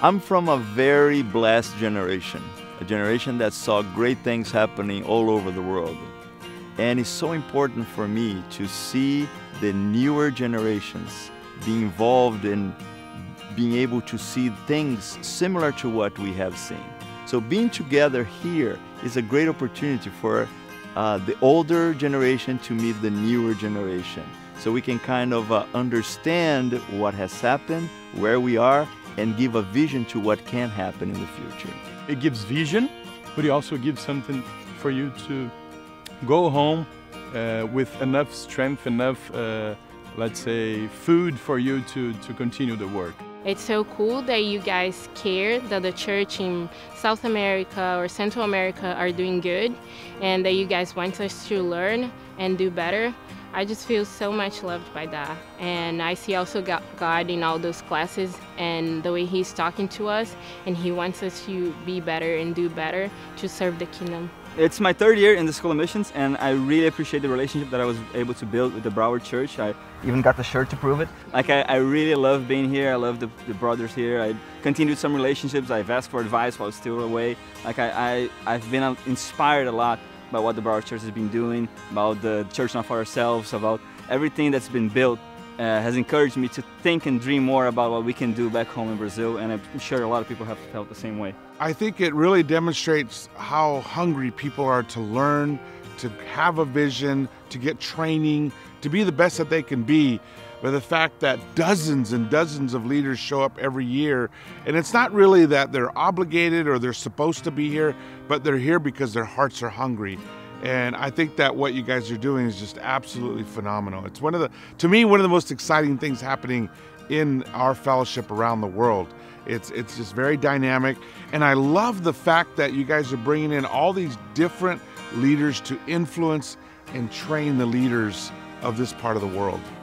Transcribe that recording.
I'm from a very blessed generation, a generation that saw great things happening all over the world. And it's so important for me to see the newer generations be involved in being able to see things similar to what we have seen. So being together here is a great opportunity for the older generation to meet the newer generation. So we can kind of understand what has happened, where we are, and give a vision to what can happen in the future. It gives vision, but it also gives something for you to go home with enough strength, enough, let's say, food for you to continue the work. It's so cool that you guys care that the church in South America or Central America are doing good, and that you guys want us to learn and do better. I just feel so much loved by that. And I see also God in all those classes and the way He's talking to us, and He wants us to be better and do better to serve the kingdom. It's my third year in the School of Missions, and I really appreciate the relationship that I was able to build with the Broward Church. I even got the shirt to prove it. I really love being here. I love the brothers here. I continued some relationships. I've asked for advice while I was still away. I've been inspired a lot by what the Broward Church has been doing, about the Church Not For Ourselves, about everything that's been built. Has encouraged me to think and dream more about what we can do back home in Brazil, and I'm sure a lot of people have felt the same way. I think it really demonstrates how hungry people are to learn, to have a vision, to get training, to be the best that they can be. But the fact that dozens and dozens of leaders show up every year, and it's not really that they're obligated or they're supposed to be here, but they're here because their hearts are hungry. And I think that what you guys are doing is just absolutely phenomenal. It's to me, one of the most exciting things happening in our fellowship around the world. It's just very dynamic. And I love the fact that you guys are bringing in all these different leaders to influence and train the leaders of this part of the world.